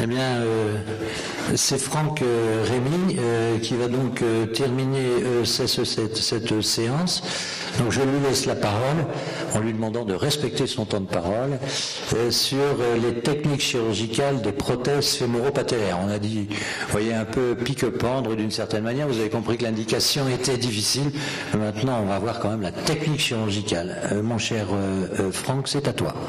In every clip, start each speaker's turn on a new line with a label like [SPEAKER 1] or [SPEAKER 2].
[SPEAKER 1] Eh bien, c'est Franck Rémy qui va donc terminer cette séance. Donc je lui laisse la parole en lui demandant de respecter son temps de parole sur les techniques chirurgicales des prothèses fémoro-patellaires. On a dit, vous voyez, un peu pique-pendre d'une certaine manière. Vous avez compris que l'indication était difficile. Maintenant, on va voir quand même la technique chirurgicale. Mon cher Franck, c'est à toi.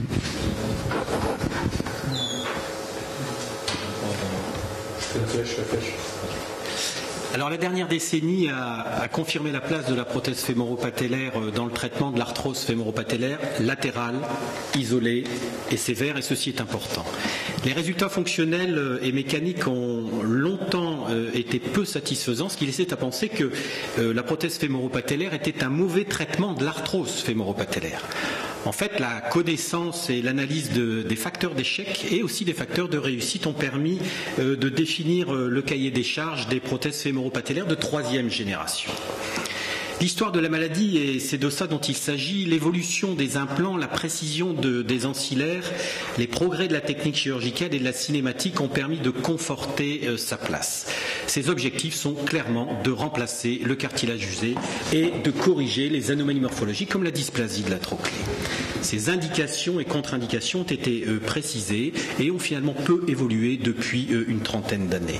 [SPEAKER 2] Alors la dernière décennie a confirmé la place de la prothèse fémoro-patellaire dans le traitement de l'arthrose fémoro-patellaire latérale, isolée et sévère, et ceci est important. Les résultats fonctionnels et mécaniques ont longtemps été peu satisfaisants, ce qui laissait à penser que la prothèse fémoro-patellaire était un mauvais traitement de l'arthrose fémoro-patellaire. En fait, la connaissance et l'analyse des facteurs d'échec et aussi des facteurs de réussite ont permis de définir le cahier des charges des prothèses fémoro-patellaires de 3e génération. L'histoire de la maladie, et c'est de ça dont il s'agit, l'évolution des implants, la précision des ancillaires, les progrès de la technique chirurgicale et de la cinématique ont permis de conforter sa place. Ces objectifs sont clairement de remplacer le cartilage usé et de corriger les anomalies morphologiques comme la dysplasie de la trochlée. Ces indications et contre-indications ont été précisées et ont finalement peu évolué depuis une trentaine d'années.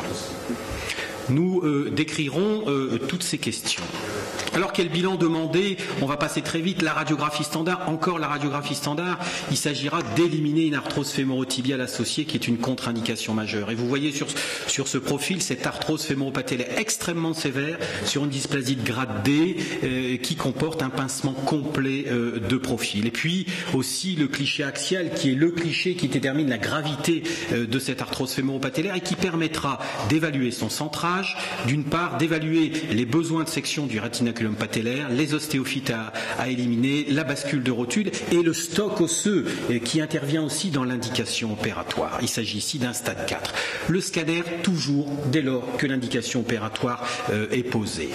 [SPEAKER 2] Nous décrirons toutes ces questions. Alors quel bilan demander? On va passer très vite. La radiographie standard, encore la radiographie standard, il s'agira d'éliminer une arthrose fémoro-tibiale associée qui est une contre-indication majeure. Et vous voyez sur ce profil cette arthrose fémoro-patellaire extrêmement sévère sur une dysplasie de grade D qui comporte un pincement complet de profil. Et puis aussi le cliché axial qui est le cliché qui détermine la gravité de cette arthrose fémoro-patellaire et qui permettra d'évaluer son centrage, d'une part d'évaluer les besoins de section du rétinaculum patellaire, les ostéophytes à éliminer, la bascule de rotule et le stock osseux qui intervient aussi dans l'indication opératoire. Il s'agit ici d'un stade 4. Le scanner toujours dès lors que l'indication opératoire est posée.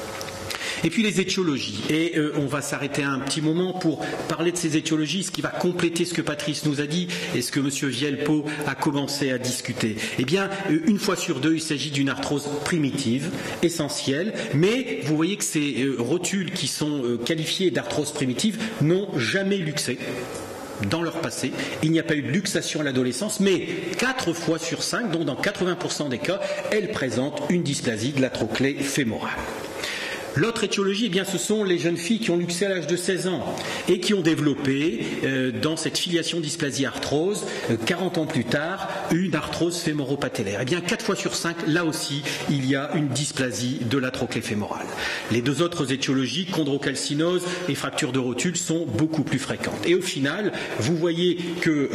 [SPEAKER 2] Et puis les étiologies. Et on va s'arrêter un petit moment pour parler de ces étiologies, ce qui va compléter ce que Patrice nous a dit et ce que M. Vielpo a commencé à discuter. Eh bien, une fois sur deux, il s'agit d'une arthrose primitive, essentielle, mais vous voyez que ces rotules qui sont qualifiées d'arthrose primitive n'ont jamais luxé. Dans leur passé, il n'y a pas eu de luxation à l'adolescence, mais 4 fois sur 5, donc dans 80% des cas, elles présentent une dysplasie de la trochlée fémorale. L'autre étiologie, eh bien, ce sont les jeunes filles qui ont luxé à l'âge de 16 ans et qui ont développé, dans cette filiation dysplasie-arthrose, 40 ans plus tard, une arthrose fémoro-patellaire. Eh bien, 4 fois sur 5, là aussi, il y a une dysplasie de la trochlée fémorale. Les deux autres étiologies, chondrocalcinose et fracture de rotule, sont beaucoup plus fréquentes. Et au final, vous voyez que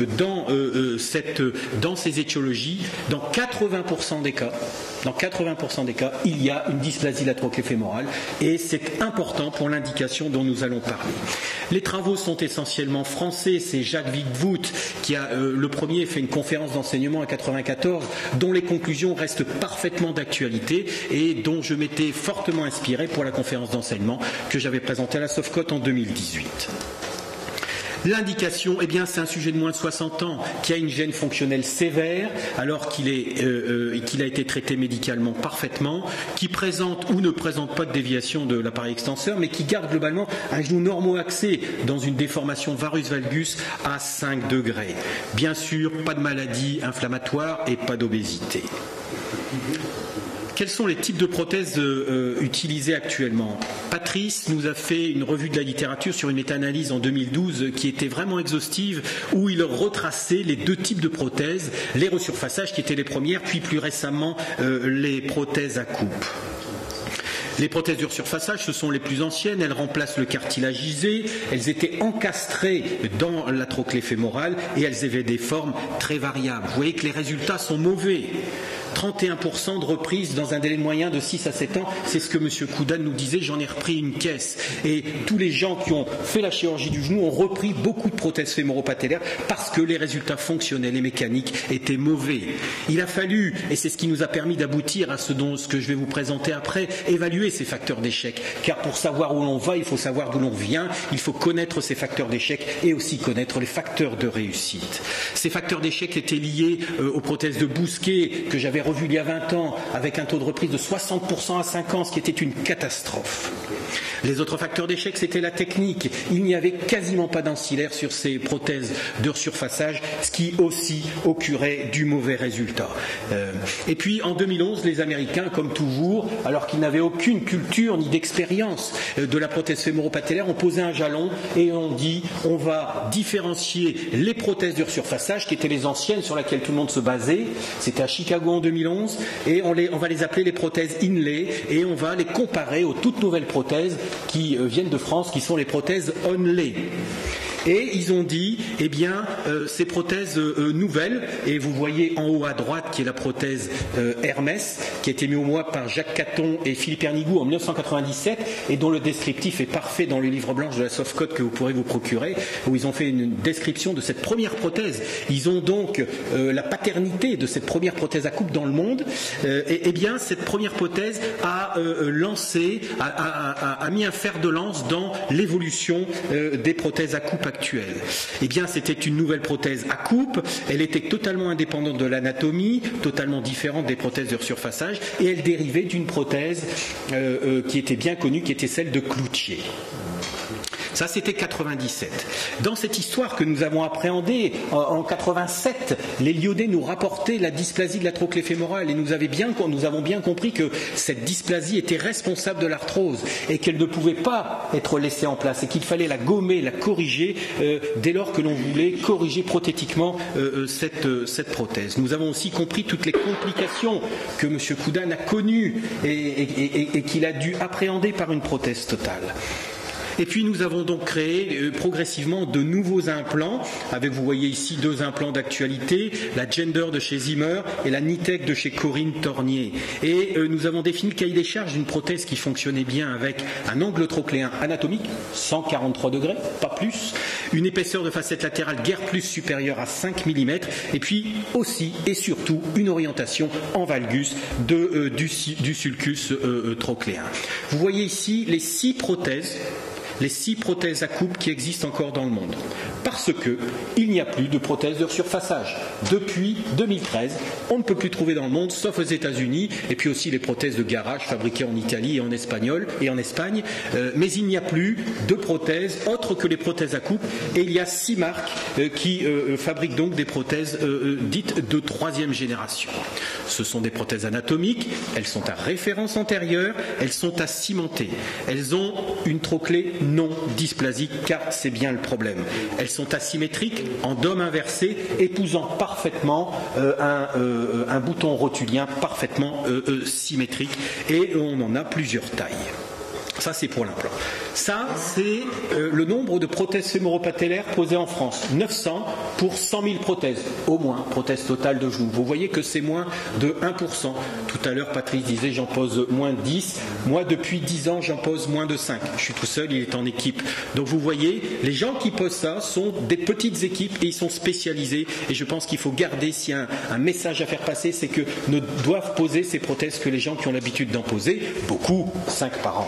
[SPEAKER 2] dans ces étiologies, dans 80% des cas, il y a une dysplasie de la trochlée fémorale et c'est important pour l'indication dont nous allons parler. Les travaux sont essentiellement français, c'est Jacques Wigvoet qui a le premier fait une conférence d'enseignement en 1994 dont les conclusions restent parfaitement d'actualité et dont je m'étais fortement inspiré pour la conférence d'enseignement que j'avais présentée à la Sofcote en 2018. L'indication, eh bien, c'est un sujet de moins de 60 ans qui a une gêne fonctionnelle sévère alors qu'il a été traité médicalement parfaitement, qui présente ou ne présente pas de déviation de l'appareil extenseur, mais qui garde globalement un genou normo-axé dans une déformation varus valgus à 5 degrés. Bien sûr, pas de maladie inflammatoire et pas d'obésité. Quels sont les types de prothèses utilisées actuellement? Patrice nous a fait une revue de la littérature sur une méta-analyse en 2012 qui était vraiment exhaustive, où il retraçait les deux types de prothèses, les resurfaçages qui étaient les premières, puis plus récemment les prothèses à coupe. Les prothèses de resurfaçage, ce sont les plus anciennes, elles remplacent le cartilage isé, elles étaient encastrées dans la trochlée fémorale et elles avaient des formes très variables. Vous voyez que les résultats sont mauvais. 31% de reprise dans un délai moyen de 6 à 7 ans, c'est ce que M. Koudan nous disait, j'en ai repris une caisse. Et tous les gens qui ont fait la chirurgie du genou ont repris beaucoup de prothèses fémoro-patellaires parce que les résultats fonctionnels et mécaniques étaient mauvais. Il a fallu, et c'est ce qui nous a permis d'aboutir à ce que je vais vous présenter après, évaluer ces facteurs d'échec. Car pour savoir où l'on va, il faut savoir d'où l'on vient, il faut connaître ces facteurs d'échec et aussi connaître les facteurs de réussite. Ces facteurs d'échec étaient liés aux prothèses de Bousquet, que j'avais revues il y a 20 ans, avec un taux de reprise de 60% à 5 ans, ce qui était une catastrophe. Les autres facteurs d'échec, c'était la technique. Il n'y avait quasiment pas d'ancillaire sur ces prothèses de surfaçage, ce qui aussi augurait du mauvais résultat. Et puis en 2011, les Américains, comme toujours, alors qu'ils n'avaient aucune culture ni d'expérience de la prothèse fémoro-patellaire, ont posé un jalon et ont dit on va différencier les prothèses de surfaçage, qui étaient les anciennes sur lesquelles tout le monde se basait, c'était à Chicago en 2011, et on va les appeler les prothèses Inlay, et on va les comparer aux toutes nouvelles prothèses qui viennent de France, qui sont les prothèses Onlay. Et ils ont dit, eh bien, ces prothèses nouvelles, et vous voyez en haut à droite qui est la prothèse Hermès, qui a été mise au mois par Jacques Caton et Philippe Ernigou en 1997, et dont le descriptif est parfait dans le livre blanc de la Softcode que vous pourrez vous procurer, où ils ont fait une description de cette première prothèse. Ils ont donc la paternité de cette première prothèse à coupe dans le monde. Eh bien, cette première prothèse a mis un fer de lance dans l'évolution des prothèses à coupe actuelle. Eh bien, c'était une nouvelle prothèse à coupe, elle était totalement indépendante de l'anatomie, totalement différente des prothèses de surfaçage, et elle dérivait d'une prothèse qui était bien connue, qui était celle de Cloutier. Ça, c'était 97. Dans cette histoire que nous avons appréhendée, en 87, les Lyonnais nous rapportaient la dysplasie de la trochlée fémorale et nous avons bien compris que cette dysplasie était responsable de l'arthrose et qu'elle ne pouvait pas être laissée en place et qu'il fallait la gommer, la corriger dès lors que l'on voulait corriger prothétiquement cette prothèse. Nous avons aussi compris toutes les complications que M. Koudane a connues et qu'il a dû appréhender par une prothèse totale. Et puis nous avons donc créé progressivement de nouveaux implants, avec vous voyez ici deux implants d'actualité, la Gender de chez Zimmer et la Nitec de chez Corinne Tornier. Et nous avons défini le cahier des charges d'une prothèse qui fonctionnait bien avec un angle trochléen anatomique, 143 degrés, pas plus, une épaisseur de facette latérale guère plus supérieure à 5 mm, et puis aussi et surtout une orientation en valgus du sulcus trochléen. Vous voyez ici les 6 prothèses à coupe qui existent encore dans le monde. Parce qu'il n'y a plus de prothèses de surfaçage. Depuis 2013, on ne peut plus trouver dans le monde, sauf aux États-Unis, et puis aussi les prothèses de garage fabriquées en Italie et en Espagne, mais il n'y a plus de prothèses autres que les prothèses à coupe, et il y a 6 marques qui fabriquent donc des prothèses dites de 3e génération. Ce sont des prothèses anatomiques, elles sont à référence antérieure, elles sont à cimenter, elles ont une trochlée non dysplasique, car c'est bien le problème. Elles sont asymétriques, en dôme inversé, épousant parfaitement un bouton rotulien parfaitement symétrique, et on en a plusieurs tailles. Ça, c'est pour l'implant. Ça, c'est le nombre de prothèses fémoro-patellaires posées en France. 900 pour 100 000 prothèses, au moins, prothèses totales de genoux. Vous voyez que c'est moins de 1%. Tout à l'heure, Patrice disait j'en pose moins de 10. Moi, depuis 10 ans, j'en pose moins de 5. Je suis tout seul, il est en équipe. Donc vous voyez, les gens qui posent ça sont des petites équipes et ils sont spécialisés. Et je pense qu'il faut garder, s'il y a un message à faire passer, c'est que ne doivent poser ces prothèses que les gens qui ont l'habitude d'en poser. Beaucoup, 5 par an.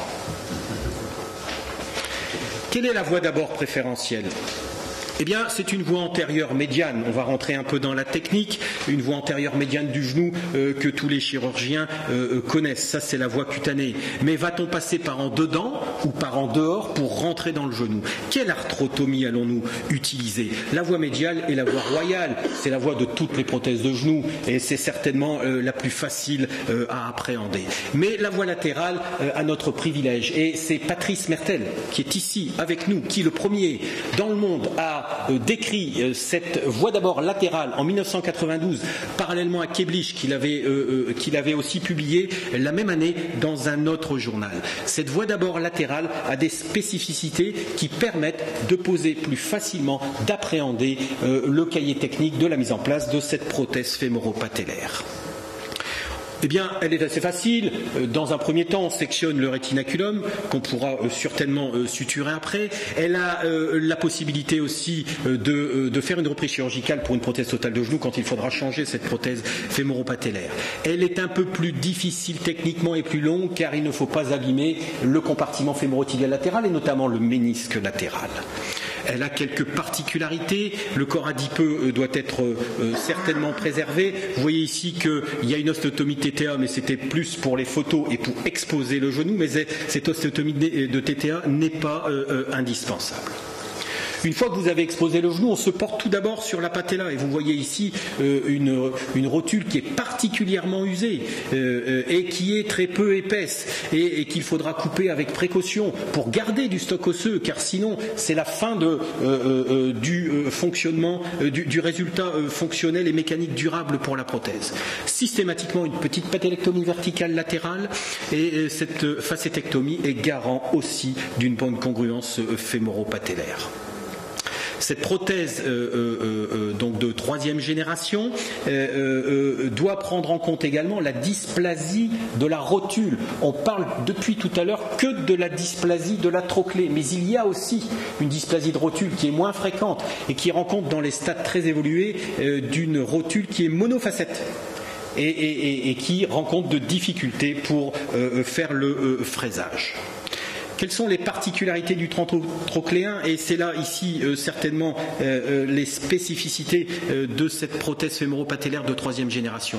[SPEAKER 2] Quelle est la voie d'abord préférentielle ? Eh bien, c'est une voie antérieure médiane. On va rentrer un peu dans la technique. Une voie antérieure médiane du genou que tous les chirurgiens connaissent. Ça, c'est la voie cutanée. Mais va-t-on passer par en dedans ou par en dehors pour rentrer dans le genou ? Quelle arthrotomie allons-nous utiliser ? La voie médiale est la voie royale. C'est la voie de toutes les prothèses de genou et c'est certainement la plus facile à appréhender. Mais la voie latérale a notre privilège. Et c'est Patrice Mertel qui est ici avec nous, qui le premier dans le monde a décrit cette voie d'abord latérale en 1992, parallèlement à Keblich, qu'il avait aussi publié la même année dans un autre journal. Cette voie d'abord latérale a des spécificités qui permettent de poser plus facilement, d'appréhender le cahier technique de la mise en place de cette prothèse fémoro-patellaire. Eh bien, elle est assez facile. Dans un premier temps, on sectionne le rétinaculum, qu'on pourra certainement suturer après. Elle a la possibilité aussi de faire une reprise chirurgicale pour une prothèse totale de genou quand il faudra changer cette prothèse fémoro-patellaire. Elle est un peu plus difficile techniquement et plus longue car il ne faut pas abîmer le compartiment fémorotibial latéral et notamment le ménisque latéral. Elle a quelques particularités. Le corps adipeux doit être certainement préservé. Vous voyez ici qu'il y a une ostéotomie de TTA, mais c'était plus pour les photos et pour exposer le genou. Mais cette ostéotomie de TTA n'est pas indispensable. Une fois que vous avez exposé le genou, on se porte tout d'abord sur la patella. Et vous voyez ici une rotule qui est particulièrement usée et qui est très peu épaisse et qu'il faudra couper avec précaution pour garder du stock osseux, car sinon c'est la fin du fonctionnement, du résultat fonctionnel et mécanique durable pour la prothèse. Systématiquement, une petite patellectomie verticale latérale et cette facétectomie est garant aussi d'une bonne congruence fémoro-patellaire. Cette prothèse donc de 3e génération doit prendre en compte également la dysplasie de la rotule. On parle depuis tout à l'heure que de la dysplasie de la trochlée, mais il y a aussi une dysplasie de rotule qui est moins fréquente et qui rend compte dans les stades très évolués d'une rotule qui est monofacette. Et qui rend compte de difficultés pour faire le fraisage. Quelles sont les particularités du trochléen? Et c'est là, ici, certainement, les spécificités de cette prothèse fémoro-patellaire de 3e génération.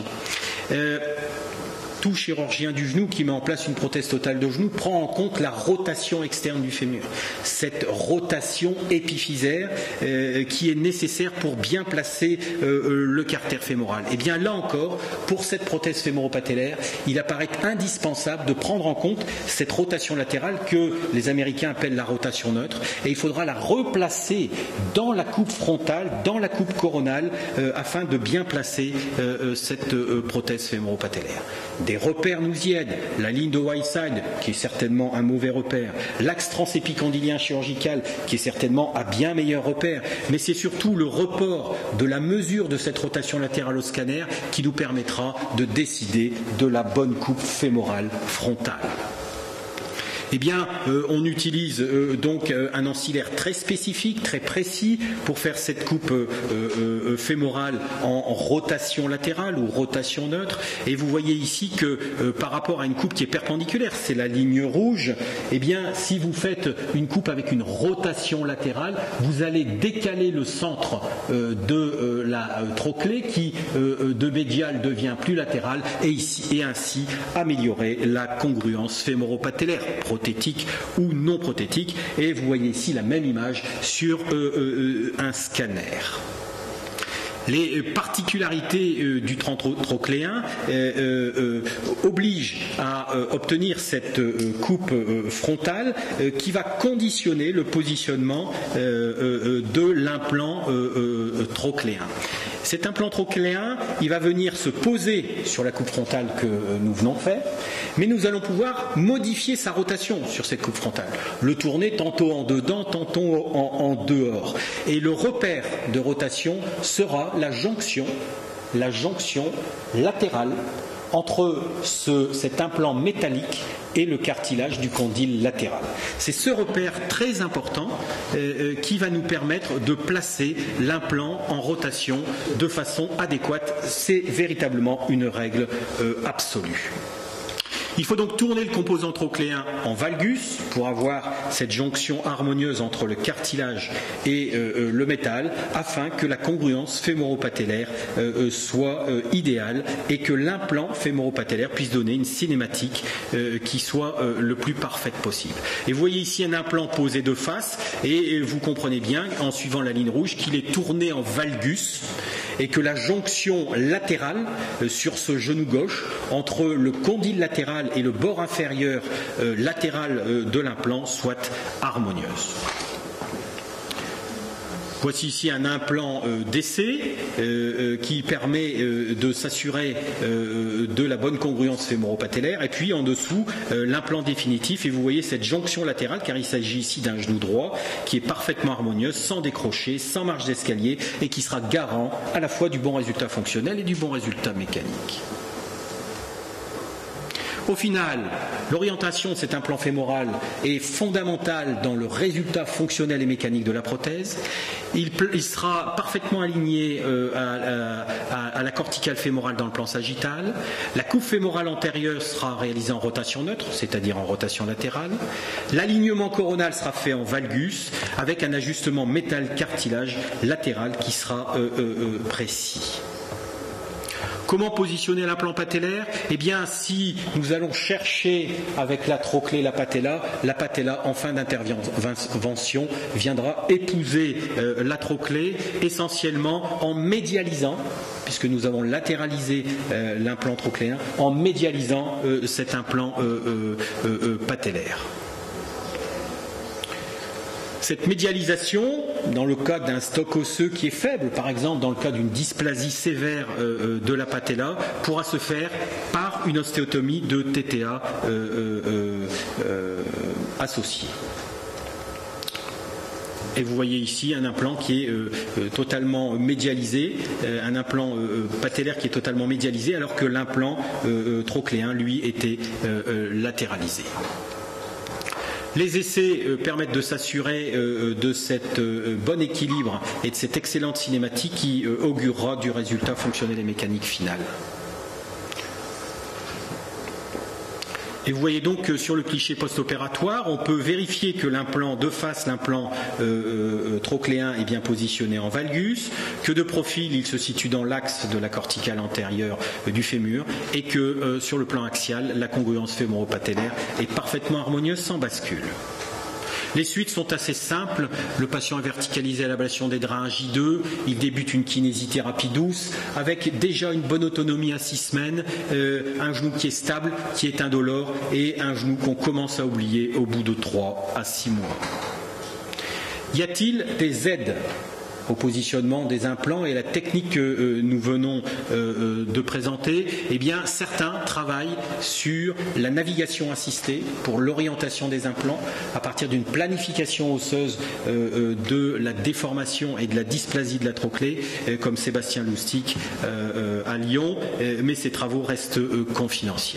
[SPEAKER 2] Tout chirurgien du genou qui met en place une prothèse totale de genou prend en compte la rotation externe du fémur. Cette rotation épiphysaire qui est nécessaire pour bien placer le carter fémoral. Et bien là encore, pour cette prothèse fémoro-patellaire, il apparaît indispensable de prendre en compte cette rotation latérale que les Américains appellent la rotation neutre. Et il faudra la replacer dans la coupe frontale, dans la coupe coronale, afin de bien placer cette prothèse fémoro-patellaire. Des repères nous y aident. La ligne de Whiteside, qui est certainement un mauvais repère. L'axe transépicondylien chirurgical, qui est certainement un bien meilleur repère. Mais c'est surtout le report de la mesure de cette rotation latérale au scanner qui nous permettra de décider de la bonne coupe fémorale frontale. Eh bien, on utilise donc un ancillaire très spécifique, très précis pour faire cette coupe fémorale en rotation latérale ou rotation neutre. Et vous voyez ici que par rapport à une coupe qui est perpendiculaire, c'est la ligne rouge, eh bien, si vous faites une coupe avec une rotation latérale, vous allez décaler le centre de la trochlée qui de médial devient plus latéral et ainsi améliorer la congruence fémoro-patellaire, prothétique ou non prothétique, et vous voyez ici la même image sur un scanner. Les particularités du trochléen obligent à obtenir cette coupe frontale qui va conditionner le positionnement de l'implant trochléen. Cet implant trochléen, il va venir se poser sur la coupe frontale que nous venons de faire, mais nous allons pouvoir modifier sa rotation sur cette coupe frontale, le tourner tantôt en dedans, tantôt en dehors. Et le repère de rotation sera la jonction latérale entre cet implant métallique et le cartilage du condyle latéral. C'est ce repère très important qui va nous permettre de placer l'implant en rotation de façon adéquate. C'est véritablement une règle absolue. Il faut donc tourner le composant trochléen en valgus pour avoir cette jonction harmonieuse entre le cartilage et le métal afin que la congruence fémoro-patellaire soit idéale et que l'implant fémoro-patellaire puisse donner une cinématique qui soit le plus parfaite possible. Et vous voyez ici un implant posé de face et vous comprenez bien en suivant la ligne rouge qu'il est tourné en valgus et que la jonction latérale sur ce genou gauche entre le condyle latéral et le bord inférieur latéral de l'implant soit harmonieuse. Voici ici un implant d'essai qui permet de s'assurer de la bonne congruence fémoro-patellaire. Et puis en dessous, l'implant définitif. Et vous voyez cette jonction latérale, car il s'agit ici d'un genou droit qui est parfaitement harmonieuse, sans décrocher, sans marge d'escalier et qui sera garant à la fois du bon résultat fonctionnel et du bon résultat mécanique. Au final, l'orientation de cet implant fémoral est fondamentale dans le résultat fonctionnel et mécanique de la prothèse. Il sera parfaitement aligné à la corticale fémorale dans le plan sagittal. La coupe fémorale antérieure sera réalisée en rotation neutre, c'est-à-dire en rotation latérale. L'alignement coronal sera fait en valgus avec un ajustement métal-cartilage latéral qui sera précis. Comment positionner l'implant patellaire? Eh bien, si nous allons chercher avec la trochlée la patella en fin d'intervention viendra épouser la trochlée essentiellement en médialisant, puisque nous avons latéralisé l'implant trochléen, en médialisant cet implant patellaire. Cette médialisation, dans le cas d'un stock osseux qui est faible, par exemple dans le cas d'une dysplasie sévère de la patella, pourra se faire par une ostéotomie de TTA associée. Et vous voyez ici un implant qui est totalement médialisé, un implant patellaire qui est totalement médialisé, alors que l'implant trochléen, lui, était latéralisé. Les essais permettent de s'assurer de cet bon équilibre et de cette excellente cinématique qui augurera du résultat fonctionnel et mécanique final. Et vous voyez donc que sur le cliché post-opératoire, on peut vérifier que l'implant de face, l'implant trochléen est bien positionné en valgus, que de profil il se situe dans l'axe de la corticale antérieure du fémur et que sur le plan axial, la congruence fémoro-patellaire est parfaitement harmonieuse sans bascule. Les suites sont assez simples. Le patient est verticalisé à l'ablation des drains J2. Il débute une kinésithérapie douce avec déjà une bonne autonomie à 6 semaines, un genou qui est stable, qui est indolore et un genou qu'on commence à oublier au bout de 3 à 6 mois. Y a-t-il des aides au positionnement des implants et la technique que nous venons de présenter? Eh bien, certains travaillent sur la navigation assistée pour l'orientation des implants à partir d'une planification osseuse de la déformation et de la dysplasie de la trochlée, comme Sébastien Loustic à Lyon, mais ces travaux restent confidentiels.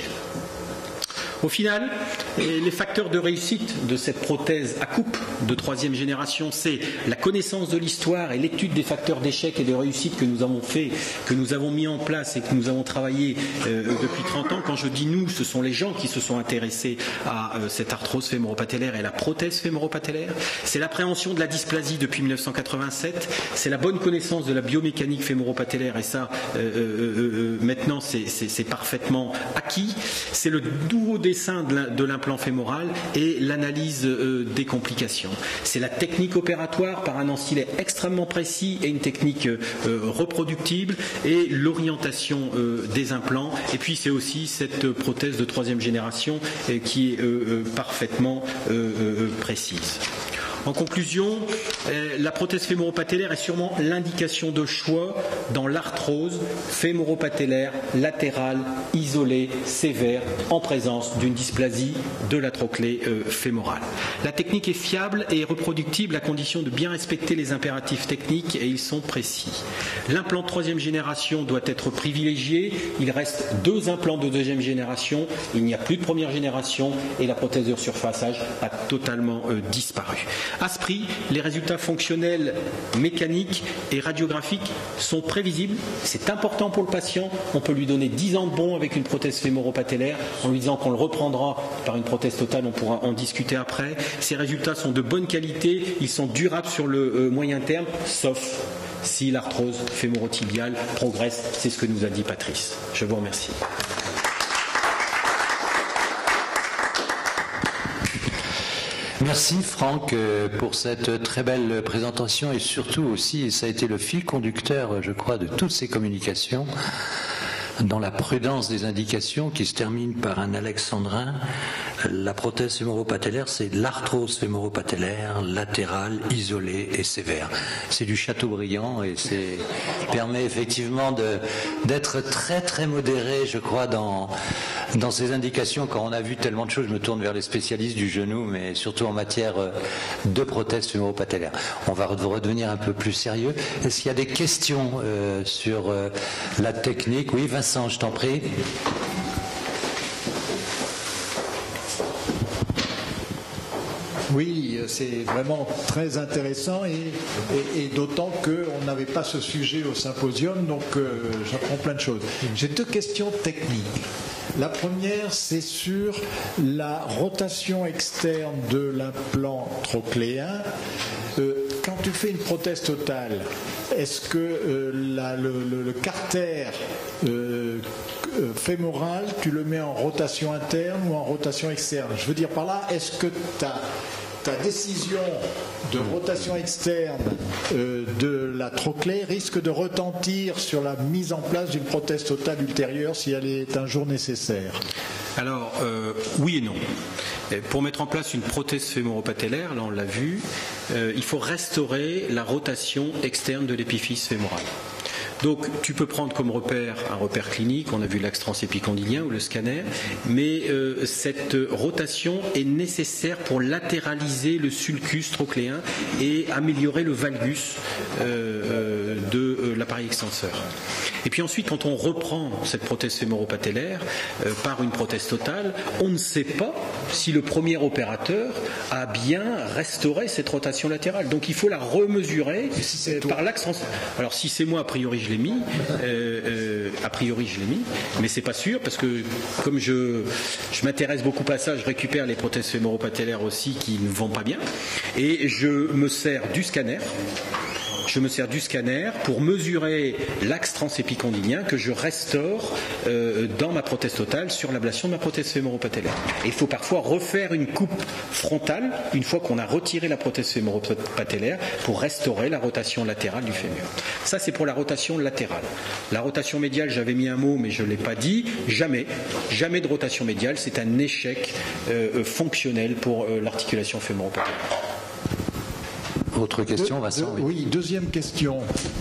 [SPEAKER 2] Au final, les facteurs de réussite de cette prothèse à coupe de 3e génération, c'est la connaissance de l'histoire et l'étude des facteurs d'échec et de réussite que nous avons fait, que nous avons mis en place et que nous avons travaillé depuis 30 ans. Quand je dis nous, ce sont les gens qui se sont intéressés à cette arthrose fémoro-patellaire et la prothèse fémoro-patellaire. C'est l'appréhension de la dysplasie depuis 1987. C'est la bonne connaissance de la biomécanique fémoro-patellaire et ça, maintenant, c'est parfaitement acquis. C'est le nouveau dessin de l'implant fémoral et l'analyse des complications. C'est la technique opératoire par un ensilet extrêmement précis et une technique reproductible et l'orientation des implants. Et puis c'est aussi cette prothèse de 3e génération qui est parfaitement précise. En conclusion, la prothèse fémoro-patellaire est sûrement l'indication de choix dans l'arthrose fémoro-patellaire latérale, isolée, sévère, en présence d'une dysplasie de la trochlée fémorale. La technique est fiable et reproductible à condition de bien respecter les impératifs techniques et ils sont précis. L'implant de 3e génération doit être privilégié. Il reste 2 implants de 2e génération. Il n'y a plus de 1re génération et la prothèse de surfaçage a totalement disparu. À ce prix, les résultats fonctionnels, mécaniques et radiographiques sont prévisibles. C'est important pour le patient. On peut lui donner 10 ans de bon avec une prothèse fémoro-patellaire en lui disant qu'on le reprendra par une prothèse totale. On pourra en discuter après. Ces résultats sont de bonne qualité. Ils sont durables sur le moyen terme, sauf si l'arthrose fémoro-tibiale progresse. C'est ce que nous a dit Patrice. Je vous remercie.
[SPEAKER 1] Merci Franck pour cette très belle présentation et surtout aussi, ça a été le fil conducteur, je crois, de toutes ces communications, dans la prudence des indications qui se termine par un alexandrin. La prothèse fémoro-patellaire, c'est l'arthrose fémoro-patellaire latérale, isolée et sévère. C'est du Chateaubriand et c'est permet effectivement d'être très très modéré, je crois, dans ces indications. Quand on a vu tellement de choses, je me tourne vers les spécialistes du genou, mais surtout en matière de prothèse fémoro-patellaire. On va redevenir un peu plus sérieux. Est-ce qu'il y a des questions sur la technique? Oui, Vincent, je t'en prie.
[SPEAKER 3] Oui, c'est vraiment très intéressant et d'autant qu'on n'avait pas ce sujet au symposium, donc j'apprends plein de choses. J'ai 2 questions techniques. La première, c'est sur la rotation externe de l'implant trochléen. Quand tu fais une prothèse totale, est-ce que le carter fémoral, tu le mets en rotation interne ou en rotation externe? Je veux dire par là, est-ce que ta décision de rotation externe de la trochlée risque de retentir sur la mise en place d'une prothèse totale ultérieure si elle est un jour nécessaire?
[SPEAKER 2] Alors, oui et non. Pour mettre en place une prothèse fémoro-patellaire, là on l'a vu, il faut restaurer la rotation externe de l'épiphyse fémorale. Donc tu peux prendre comme repère un repère clinique, on a vu l'axe transépicondylien ou le scanner, mais cette rotation est nécessaire pour latéraliser le sulcus trochléen et améliorer le valgus de l'appareil extenseur. Et puis ensuite, quand on reprend cette prothèse fémoro-patellaire par une prothèse totale, on ne sait pas si le premier opérateur a bien restauré cette rotation latérale. Donc il faut la remesurer par l'axe transépicondylien. Alors si c'est moi, a priori je l'ai mis, mais c'est pas sûr parce que comme je m'intéresse beaucoup à ça, je récupère les prothèses fémoro-patellaires aussi qui ne vont pas bien et je me sers du scanner. Pour mesurer l'axe transépicondylien que je restaure dans ma prothèse totale sur l'ablation de ma prothèse fémoro-patellaire. Et il faut parfois refaire une coupe frontale une fois qu'on a retiré la prothèse fémoro-patellaire pour restaurer la rotation latérale du fémur. Ça, c'est pour la rotation latérale. La rotation médiale, j'avais mis un mot, mais je ne l'ai pas dit. Jamais de rotation médiale. C'est un échec fonctionnel pour l'articulation fémoro-patellaire.
[SPEAKER 1] Autre question, Vincent?
[SPEAKER 3] Oui, deuxième question.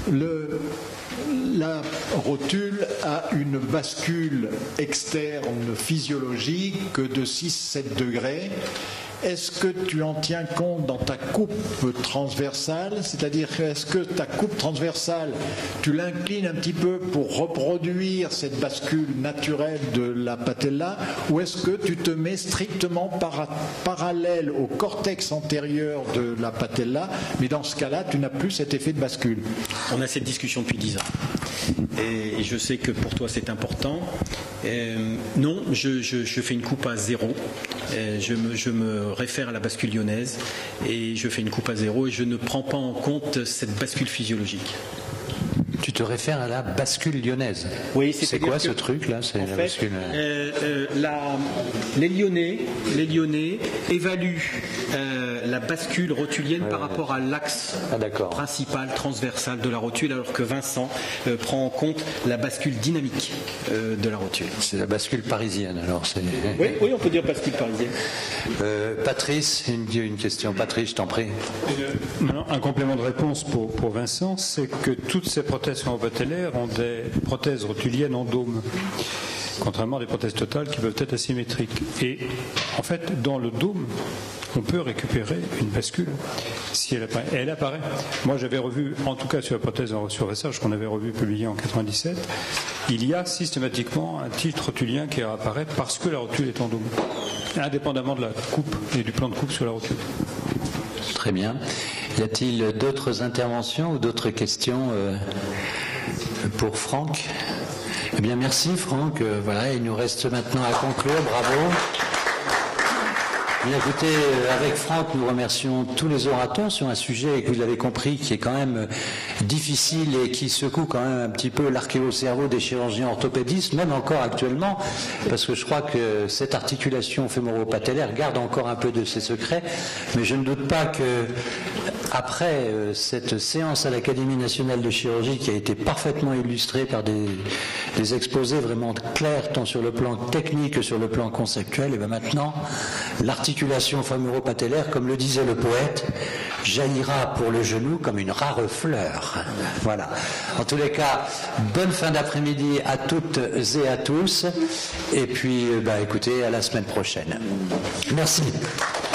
[SPEAKER 3] La rotule a une bascule externe physiologique de 6-7 degrés. Est-ce que tu en tiens compte dans ta coupe transversale? C'est-à-dire, est-ce que ta coupe transversale, tu l'inclines un petit peu pour reproduire cette bascule naturelle de la patella, ou est-ce que tu te mets strictement parallèle au cortex antérieur de la patella, mais dans ce cas-là, tu n'as plus cet effet de bascule?
[SPEAKER 2] On a cette discussion depuis 10 ans. Et je sais que pour toi c'est important. Non, je fais une coupe à 0. Je me réfère à la bascule lyonnaise et je fais une coupe à 0 et je ne prends pas en compte cette bascule physiologique.
[SPEAKER 1] Tu te réfères à la bascule lyonnaise?
[SPEAKER 2] Oui,
[SPEAKER 1] c'est quoi ce truc-là?
[SPEAKER 2] Les Lyonnais évaluent la bascule rotulienne par rapport à l'axe principal, transversal de la rotule, alors que Vincent prend en compte la bascule dynamique de la rotule.
[SPEAKER 1] C'est la bascule parisienne, alors.
[SPEAKER 2] Oui, on peut dire bascule parisienne.
[SPEAKER 1] Patrice, une question. Patrice, je t'en prie.
[SPEAKER 4] Un complément de réponse pour Vincent, c'est que toutes ces prothèses fémoro-patellaires ont des prothèses rotuliennes en dôme, contrairement à des prothèses totales qui peuvent être asymétriques. Et en fait, dans le dôme, on peut récupérer une bascule si elle apparaît. Moi, j'avais revu, en tout cas sur la prothèse en surfaçage qu'on avait revu publié en 97, il y a systématiquement un tilt rotulien qui apparaît parce que la rotule est en dôme, indépendamment de la coupe et du plan de coupe sur la rotule.
[SPEAKER 1] Très bien. Y a-t-il d'autres interventions ou d'autres questions pour Franck? Eh bien, merci Franck. Voilà, il nous reste maintenant à conclure. Bravo. Bien, écoutez, avec Franck, nous remercions tous les orateurs sur un sujet que vous l'avez compris, qui est quand même difficile et qui secoue quand même un petit peu l'archéocerveau des chirurgiens orthopédistes, même encore actuellement, parce que je crois que cette articulation fémoro-patellaire garde encore un peu de ses secrets, mais je ne doute pas que après cette séance à l'Académie nationale de chirurgie qui a été parfaitement illustrée par des exposés vraiment clairs, tant sur le plan technique que sur le plan conceptuel, et bien maintenant, l'articulation fémoro-patellaire, comme le disait le poète, jaillira pour le genou comme une rare fleur. Voilà. En tous les cas, bonne fin d'après-midi à toutes et à tous, et puis, écoutez, à la semaine prochaine. Merci.